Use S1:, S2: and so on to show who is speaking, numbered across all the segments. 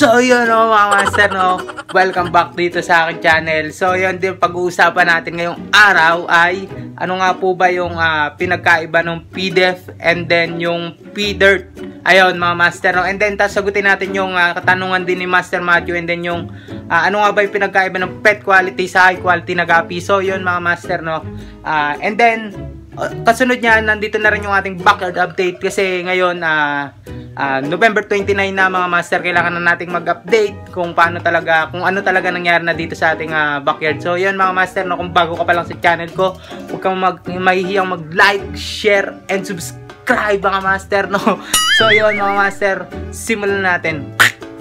S1: So yun mga master welcome back dito sa aking channel. So yun din pag-uusapan natin ngayong araw ay ano nga po ba yung pinagkaiba ng PDEF and then yung PDERT. Ayun mga master and then sagutin natin yung katanungan din ni Master Matthew and then yung ano nga ba yung pinagkaiba ng pet quality sa high quality na guppy. So yun mga master and then kasunod niyan nandito na rin yung ating backyard update kasi ngayon November 29 na mga master, kailangan na nating mag-update kung ano talaga nangyari na dito sa ating backyard. So yun mga master kung bago ka pa lang sa channel ko, huwag kang mahihiyang mag-like, share and subscribe mga master So yun mga master, simulan natin.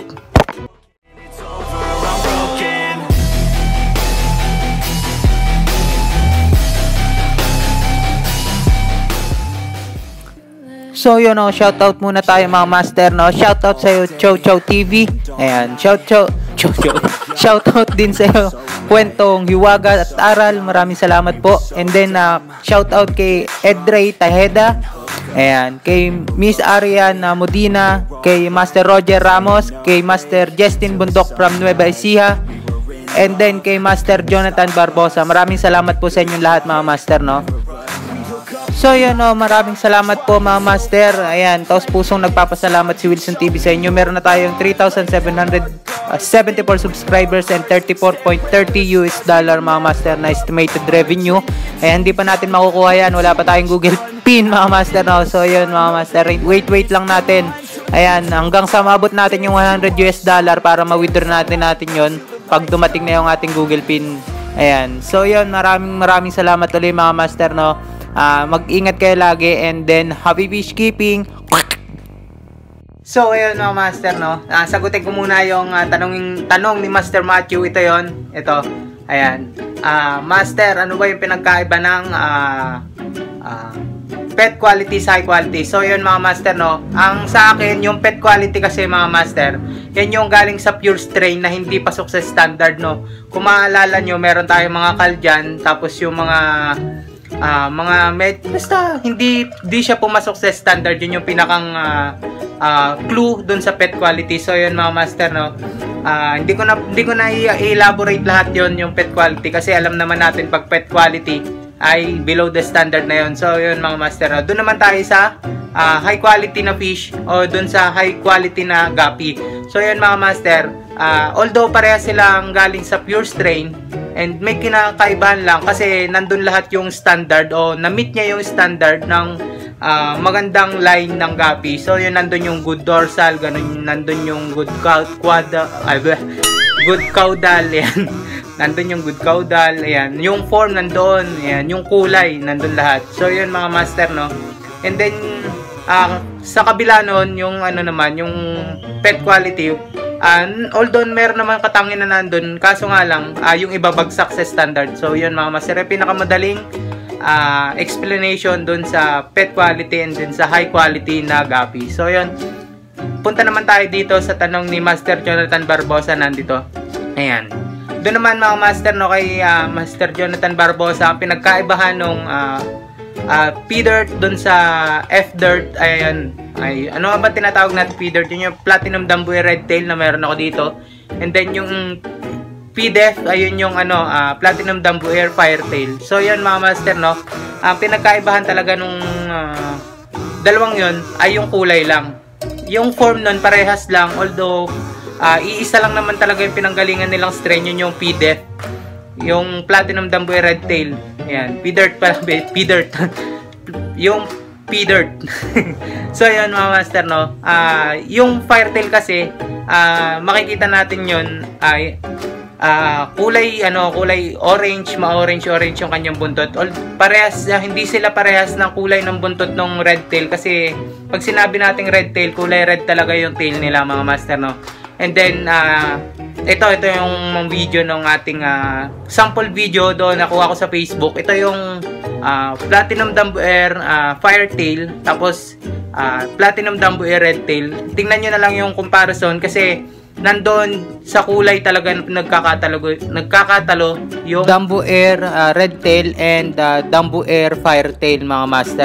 S1: So yun shoutout muna tayo mga master shoutout sa iyo ChooxTV. Ayan, shoutout din sa iyo Kwentong Hiwaga at Aral. Maraming salamat po. And then shoutout kay Apdeyt Taheda. Ayan, kay Miss Arian Modina, kay Master Roger Ramos, kay Master Justin Bundok from Nueva Ecija. And then kay Master Jonathan Barbosa. Maraming salamat po sa inyong lahat mga master So yun maraming salamat po mga master. Ayan, taos pusong nagpapasalamat si Wilson TV sa inyo. Meron na tayong 3,774 subscribers and $34.30 mga master na estimated revenue. Ayan, hindi pa natin makukuha yan. Wala pa tayong Google Pin mga master So yun mga master, wait lang natin. Ayan, hanggang sa maabot natin yung $100 para ma-withdraw natin yon pag dumating na yung ating Google Pin. Ayan, so yun, maraming salamat ulit mga master mag-ingat kayo lagi and then happy fish keeping. So ayun mga master sagutin ko muna yung tanong ni Master Matthew. Ito ayan, master, ano ba yung pinagkaiba ng pet quality sa high quality? So yun mga master ang sa akin yung pet quality kasi mga master, yan yung galing sa pure strain na hindi pasok sa standard Kung maalala nyo, meron tayong mga kaljan, tapos yung mga basta hindi siya pumasok sa standard. Yun yung pinakang clue dun sa pet quality. So yun mga master hindi ko na i-elaborate lahat yon yung pet quality kasi alam naman natin pag pet quality ay below the standard na yon. So yun mga master doon naman tayo sa high quality na fish o doon sa high quality na guppy. So yun mga master, although pareha silang galing sa pure strain and may kinakaibahan lang kasi nandun lahat yung standard o na-meet niya yung standard ng magandang line ng guppy. So yun, nandun yung good dorsal, ganun, nandun yung good caudal, yan. Nandun yung good caudal, ayan. Yung form nandun, ayan. Yung kulay nandun lahat. So yun mga master and then sa kabila nun, yung yung pet quality, although meron naman katangin na nandun, kaso nga lang yung iba bagsak sa standard. So yun mga master, pinakamadaling explanation dun sa pet quality and then sa high quality na guppy. So yun, punta naman tayo dito sa tanong ni Master Jonathan Barbosa nandito. Ayan, doon naman mga master kay Master Jonathan Barbosa, ang pinagkaibahan nung PDERT dun sa FDERT, ayan, ay ano ba tinatawag natin PDERT? Yun yung Platinum Dumbo Red Tail na meron ako dito. And then yung PDEF, ayun yung Platinum Dumbo Firetail. So yun mga master ang pinagkaibahan talaga nung dalawang yun ay yung kulay lang. Yung form nun parehas lang, although iisa lang naman talaga yung pinanggalingan nilang strain, yun yung PDEF, yung Platinum Dumbo Red Tail. Ayan, PDERT pala, PDERT yung PDERT. So yun mga master yung firetail kasi makikita natin yun ay kulay orange, ma-orange yung kanyang buntot. Parehas, hindi sila parehas ng kulay ng buntot ng red tail kasi pag sinabi nating red tail, kulay red talaga yung tail nila mga master And then ito yung video ng ating sample video doon nakuha ko sa Facebook. Ito yung Platinum Dumbo Firetail, tapos Platinum Dumbo Red Tail. Tingnan nyo na lang yung comparison kasi nandun sa kulay talaga nagkakatalo yung Dumbo Red Tail and Dumbo Firetail mga master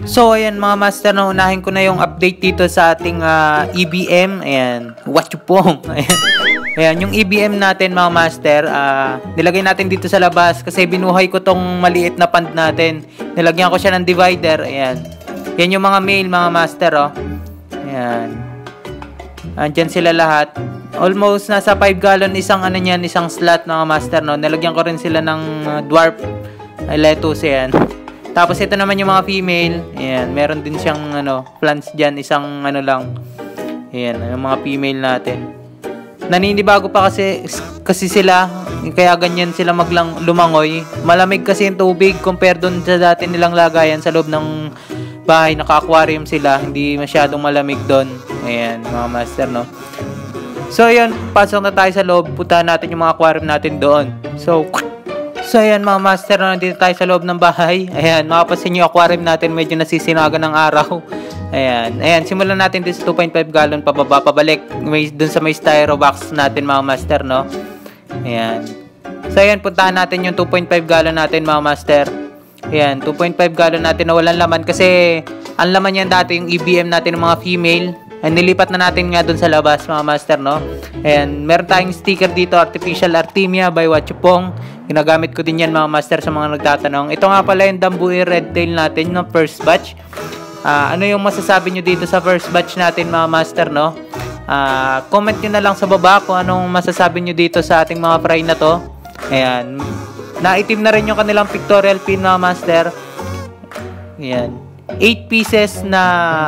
S1: So, ayan mga master, no, unahin ko na yung update dito sa ating EBM. Ayan, what you pong. Ayan. Ayan, yung EBM natin mga master, nilagay natin dito sa labas kasi binuhay ko tong maliit na pond natin. Nilagyan ko siya ng divider. Ayan. Yan yung mga male mga master, oh. Ayan. Andyan sila lahat. Almost nasa 5 gallon isang ano niyan, isang slot mga master, no. Nilagyan ko rin sila ng dwarf lettuce, ayan. Tapos ito naman yung mga female. Ayan, meron din siyang ano, plants diyan, isang ano lang. Ayan, yung mga female natin. Naninibago pa kasi sila, kaya ganyan sila lumangoy. Malamig kasi yung tubig compare doon sa dati nilang lagayan sa loob ng bahay, naka-aquarium sila, hindi masyadong malamig doon. Ayan, mga master, no. So ayan, pasok na tayo sa loob. Puntahan natin yung mga aquarium natin doon. So ayan mga master, nandito tayo sa loob ng bahay. Ayan, makapansin nyo yung aquarium natin medyo nasisinagan ng araw. Ayan, simulan natin dito sa 2.5 gallon pababa, pabalik dun sa may styro box natin mga master, no. Ayan. So ayan, puntahan natin yung 2.5 gallon natin mga master. Ayan, 2.5 gallon natin na walang laman kasi ang laman yan dati yung EBM natin ng mga female. Ayan, nilipat na natin nga dun sa labas mga master, no. Ayan, meron tayong sticker dito, Artificial Artemia by Wachupong. Ginagamit ko din yan mga master sa mga nagtatanong. Ito nga pala yung DUMBO red tail natin, no, first batch. Ano yung masasabi nyo dito sa first batch natin mga master, no? Comment nyo na lang sa baba kung anong masasabi nyo dito sa ating mga fry na to. Ayan, naitim na rin yung kanilang pictorial pin mga master. Ayan, 8 pieces na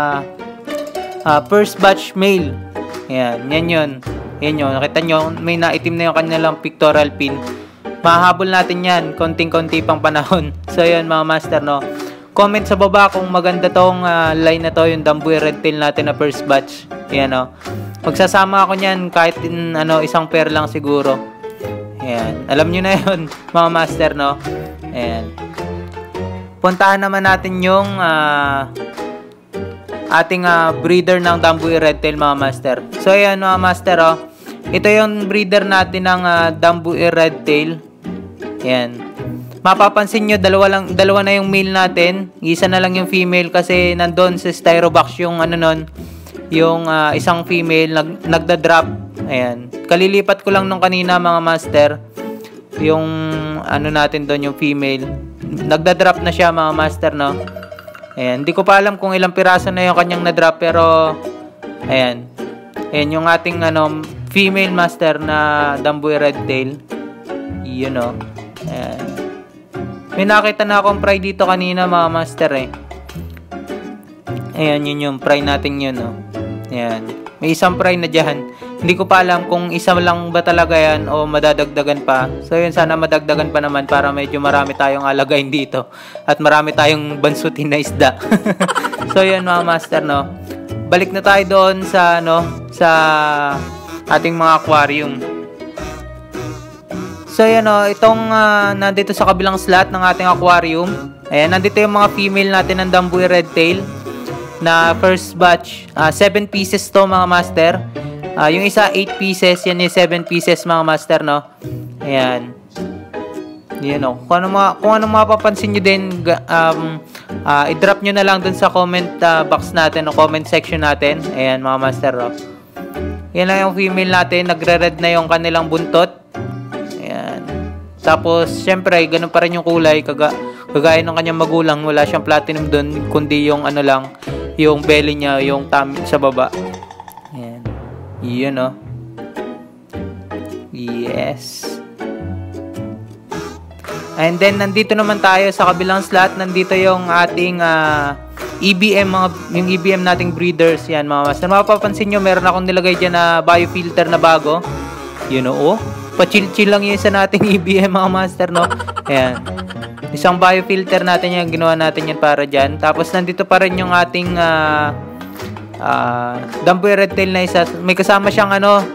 S1: first batch male. Ayan, yan yun. Nakita nyo, may naitim na yung kanilang pictorial pin. Mahabol natin yan, konting-konti pang panahon. So yun mga master, no. Comment sa baba kung maganda tong line na to, yung DUMBO red tail natin na first batch. Ayan, no. Magsasama ako nyan kahit isang pair lang siguro. Ayan, alam nyo na yun mga master, no. Ayan. Puntahan naman natin yung ating breeder ng DUMBO red tail mga master. So ayan mga master, oh. Ito yung breeder natin ng DUMBO red tail. Ayan. Mapapansin nyo, dalawa na yung male natin. Isa na lang yung female kasi nandun sa styro box yung yung isang female nagda-drop. Ayan. Kalilipat ko lang nung kanina mga master. Yung natin doon, yung female. Nagda-drop na siya mga master, no. Ayan. Hindi ko pa alam kung ilang piraso na yung kanyang na-drop pero ayan. Ayan yung ating female master na DUMBO red tail. Yun, no. Ayan. May nakita na akong fry dito kanina mga master, eh. Ayan, yun yung fry natin yun, no. Ayan. May isang fry na dyan. Hindi ko pa alam kung isa lang ba talaga yan o madadagdagan pa. So yun, sana madagdagan pa naman para medyo marami tayong alagayin dito. At marami tayong bansutin na isda. So yun mga master, no. Balik na tayo doon sa sa ating mga aquarium. So ayan, itong nandito sa kabilang slot ng ating aquarium. Ayan, nandito yung mga female natin ng DUMBO red tail na first batch. 7 pieces to mga master. Yung isa 8 pieces, yan yung 7 pieces mga master, no. Ayan. Yan, no. Kung ano mapapansin nyo din, i-drop nyo na lang dun sa comment box natin o comment section natin. Ayan mga master, no. Yan lang yung female natin, nagre-red na yung kanilang buntot. Ayan. Tapos, syempre, ganun pa rin yung kulay. Kagaya ng kanyang magulang, wala siyang platinum dun, kundi yung lang, yung belly niya, yung tummy sa baba. Ayan. Yun, no. Yes. And then, nandito naman tayo sa kabilang slot. Nandito yung ating EBM, yung EBM nating breeders. Yan, mga master. Mapapansin nyo, meron akong nilagay dyan na biofilter na bago. You know, pa-chill-chill lang yung isa nating EBM, mga master, no? Ayan. Isang biofilter natin yan. Ginawa natin yan para dyan. Tapos, nandito pa rin yung ating DUMBO red tail na isa. May kasama siyang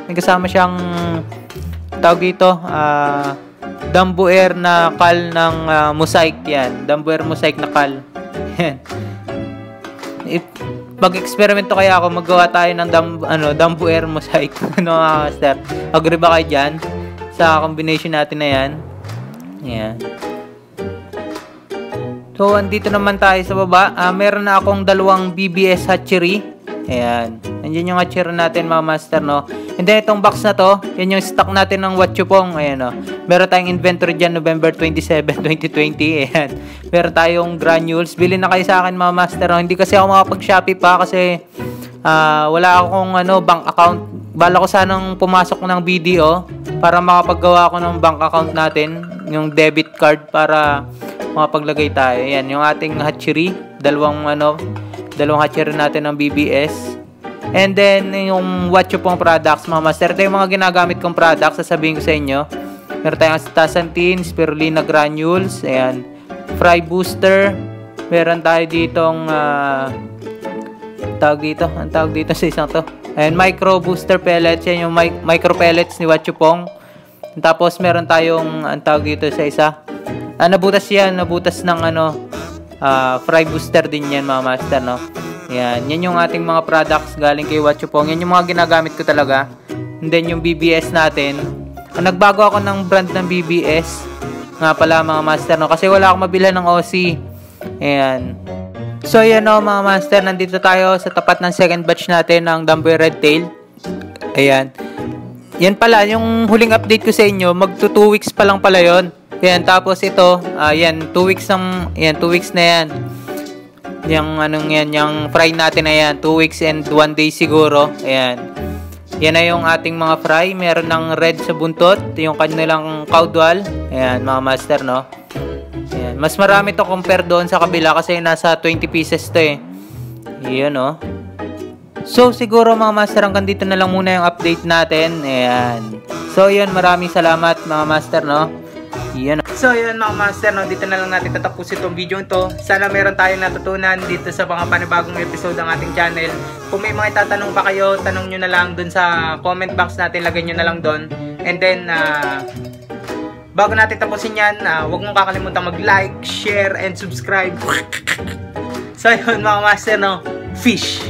S1: tawag dito, DUMBO air na kal ng mosaic. Yan, DUMBO air mosaic na kal. Yan. Mag-experimento kaya ako, maggawa tayo ng DUMBO air mosaic. Ano mga master? Agree ba kayo dyan sa combination natin na yan? Yan.
S2: So, andito naman tayo sa baba. Meron na akong dalawang BBS hatchery. Ayan. Nandiyan yung hatchery natin, mga master, no? And then, itong box na to, yan yung stock natin ng Watchupong. Ayan, no? Meron tayong inventory dyan, November 27, 2020. Ayan. Meron tayong granules. Bili na kayo sa akin, mga master, no? Hindi kasi ako makapag-Shopee pa kasi wala akong bank account. Bala ko sanang pumasok ng BDO para makapaggawa ako ng bank account natin, yung debit card para makapaglagay tayo. Yan, yung ating hatchery, dalawang hatchery natin ng BBS. And then, yung Watchupong products, mga master. Ito yung mga ginagamit kong products, sasabihin ko sa inyo. Meron tayong astaxanthin, spirulina granules, ayan, fry booster. Meron tayo ditong, ang tawag dito sa isang to. Ayan, micro booster pellets, yan yung micro pellets ni Watchupong. Tapos, meron tayong, ang tawag dito sa isa, nabutas ng fry booster din yan, mga master, no? Yan yung ating mga products galing kay Watchupong. Yan yung mga ginagamit ko talaga. And then yung BBS natin, nagbago ako ng brand ng BBS nga pala, mga master, no? Kasi wala akong mabilhan ng OC. Ayan. So yan, no, mga master, nandito tayo sa tapat ng second batch natin ng DUMBO Red Tail. Ayan. Yan pala, yung huling update ko sa inyo, magto 2 weeks pa lang pala yon. Yan, tapos ito, 2 weeks na yan. Yung yung fry natin na yan, 2 weeks and 1 day siguro. Ayan. Yan na yung ating mga fry. Meron ng red sa buntot, yung kanilang caudal. Ayan, mga master, no? Ayan. Mas marami to compare doon sa kabila kasi nasa 20 pieces to eh. Yun, no? So, siguro mga master, hanggang dito na lang muna yung update natin. Ayan. So, yun, maraming salamat, mga master, no? Yan.
S1: So yun, mga master, no, dito na lang natin tatapusin itong video ito. Sana meron tayong natutunan dito sa mga panibagong episode ng ating channel. Kung may mga itatanong pa kayo, tanong nyo na lang dun sa comment box natin, lagay nyo na lang dun. And then bago natin tapusin yan, huwag mong kakalimutan mag-like, share, and subscribe. So yun, mga master, no, fish!